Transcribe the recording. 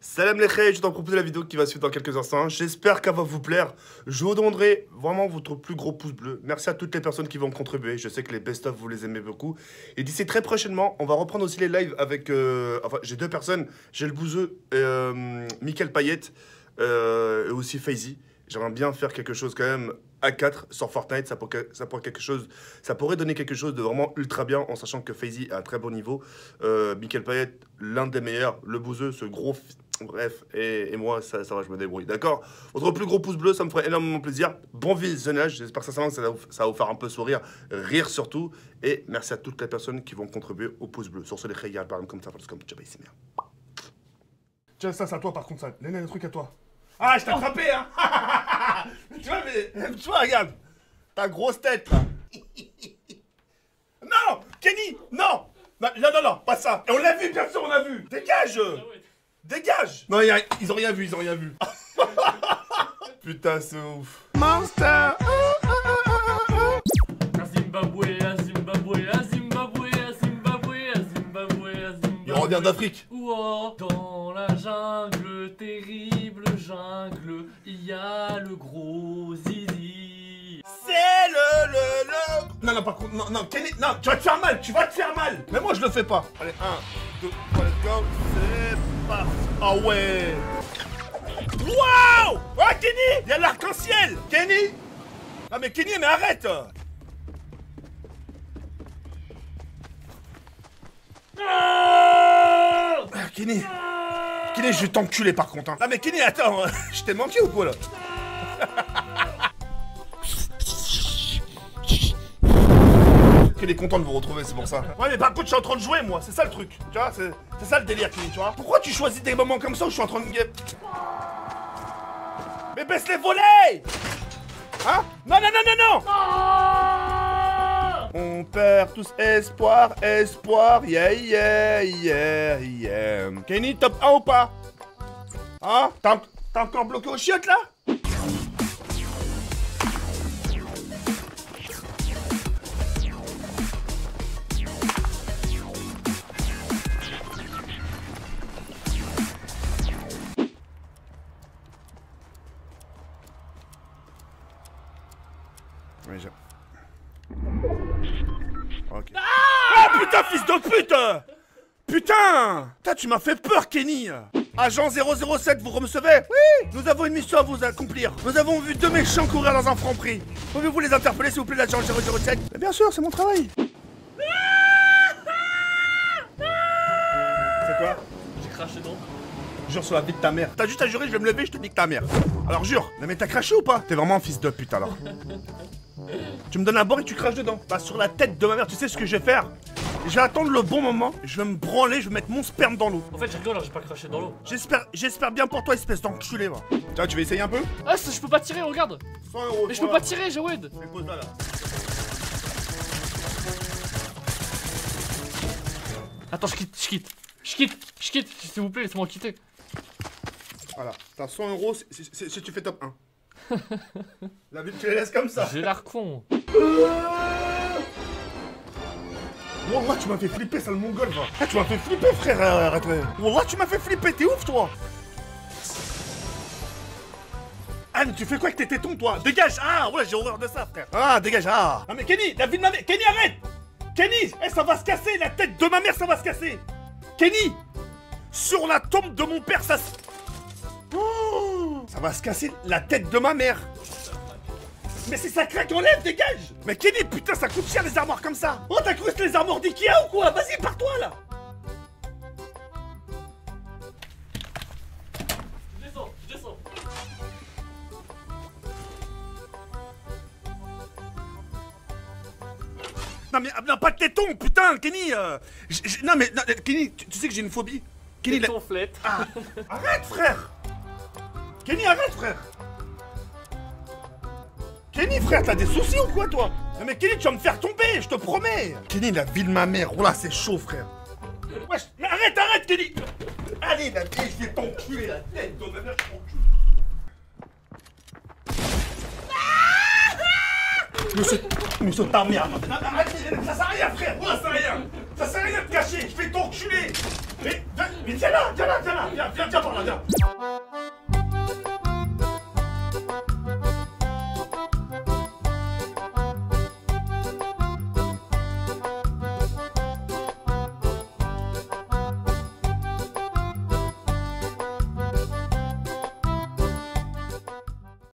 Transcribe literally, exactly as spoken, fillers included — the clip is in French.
Salam les khayes, je t'en propose la vidéo qui va suivre dans quelques instants. J'espère qu'elle va vous plaire. Je vous demanderai vraiment votre plus gros pouce bleu. Merci à toutes les personnes qui vont contribuer. Je sais que les best-of, vous les aimez beaucoup. Et d'ici très prochainement, on va reprendre aussi les lives avec... Euh, enfin, j'ai deux personnes. J'ai le Bouzeux et euh, Mickaël Payette euh, et aussi FaZe. J'aimerais bien faire quelque chose quand même à quatre sur Fortnite, ça pourrait, ça, pourrait quelque chose, ça pourrait donner quelque chose de vraiment ultra bien en sachant que FaZe est à un très bon niveau. Euh, Mickaël Payette, l'un des meilleurs, le Bouzeux, ce gros... Bref, et, et moi, ça, ça va, je me débrouille, d'accord? Votre plus gros pouce bleu, ça me ferait énormément plaisir. Bon visionnage, j'espère sincèrement que ça va, vous, ça va vous faire un peu sourire, rire surtout. Et merci à toutes les personnes qui vont contribuer au pouce bleu. Sur ce, les khayes, par exemple, comme ça, comme tu vas ici, merde. Tiens, ça, c'est à toi par contre, ça. Léna, le truc à toi. Ah, je t'ai attrapé, hein. Tu vois, mais, tu vois, regarde. Ta grosse tête, là. Non, Kenny, non. Non, non, non, non, pas ça. Et on l'a vu, bien sûr, on l'a vu. Dégage. Dégage. Non, y a, ils ont rien vu, ils ont rien vu. Putain, c'est ouf. Monster. À Zimbabwe, à Zimbabwe, à Zimbabwe, à Zimbabwe, à Zimbabwe, à Zimbabwe. Il revient d'Afrique. Ouah, dans la jungle, terrible jungle, il y a le gros zizi. C'est le, le, le... Non, non, par contre, non, non, Kenny, non, tu vas te faire mal, tu vas te faire mal. Mais moi, je le fais pas. Allez, un, deux, trois, let's go. C'est parti. Ah ouais. Waouh. Oh, Kenny, il y a l'arc-en-ciel. Kenny. Ah, mais Kenny, mais arrête. Ah, Kenny. Kenny, je vais t'enculer par contre. Hein. Ah, mais Kenny, attends, je t'ai manqué ou quoi là? Il est content de vous retrouver, c'est pour ça. Ouais, mais par contre, je suis en train de jouer, moi. C'est ça le truc. Tu vois, c'est ça le délire, Kenny, tu vois. Pourquoi tu choisis des moments comme ça où je suis en train de... Mais baisse les volets. Hein? Non, non, non, non, non. On perd tous espoir, espoir. Yeah, yeah, yeah, yeah. Kenny, top un ou pas? Hein? T'as encore bloqué aux chiottes, là? Oui, je... Ok. Ah, oh, putain, fils de pute. Putain. Putain, tu m'as fait peur, Kenny. Agent zéro zéro sept, vous recevez? Oui. Nous avons une mission à vous accomplir. Nous avons vu deux méchants courir dans un franc-prix. Pouvez-vous les interpeller, s'il vous plaît, l'agent zéro zéro sept? Mais bien sûr, c'est mon travail. C'est quoi? J'ai craché dans. Jure sur la vie de ta mère. T'as juste à jurer, je vais me lever, je te nique ta mère. Alors jure. Mais, mais t'as craché ou pas? T'es vraiment un fils de pute alors. Tu me donnes un bord et tu craches dedans. Bah sur la tête de ma mère, tu sais ce que je vais faire? Je vais attendre le bon moment, je vais me branler, je vais mettre mon sperme dans l'eau. En fait, j'ai rigolé, j'ai pas craché dans l'eau. J'espère j'espère bien pour toi, espèce d'enculé, va. Tiens, tu veux essayer un peu? Ah, je peux pas tirer, regarde. cent euros. Mais je peux pas tirer, Jawed. Pose là, là. Attends, je quitte, je quitte. Je quitte, je quitte, s'il vous plaît, laissez-moi quitter. Voilà, t'as cent euros si, si, si, si tu fais top un. La vie, tu les laisses comme ça. J'ai l'air con. Wallah, tu m'as fait flipper, sale mongol, va. Ah, tu m'as fait flipper, frère. Arrête. Wallah, tu m'as fait flipper, t'es ouf, toi. Ah, mais tu fais quoi avec tes tétons, toi? Dégage. Ah, ouais, j'ai horreur de ça, frère. Ah, dégage. Ah. Ah, mais Kenny, la vie de ma mère. Kenny, arrête. Kenny, eh, ça va se casser, la tête de ma mère, ça va se casser. Kenny, sur la tombe de mon père, ça se... Oh, ça va se casser la tête de ma mère. Mais si ça craque, enlève, dégage. Mais Kenny, putain, ça coûte cher les armoires comme ça. Oh, t'as cru que c'était les armoires d'Ikea ou quoi? Vas-y, pars-toi, là. Je descends, je descends. Non, mais non, pas de téton, putain, Kenny. Euh, j, j, non, mais non, Kenny, tu, tu sais que j'ai une phobie. Kenny, Téton flette. Ah, arrête, frère. Kenny, arrête, frère. Kenny, frère, t'as des soucis ou quoi, toi? Non, mais Kenny, tu vas me faire tomber, je te promets. Kenny, la vie de ma mère, oh là, c'est chaud, frère. Wesh, mais arrête, arrête, Kenny. Allez, la vie, je vais t'enculer la tête de ma mère, je t'encule. Monsieur, monsieur, ta mère. Non, arrête, ça sert à rien, frère. Oh là, ça sert à rien. Ça sert à rien de te cacher, je vais t'enculer. Mais, Mais tiens là, tiens là, tiens là, viens, viens, viens par là, viens.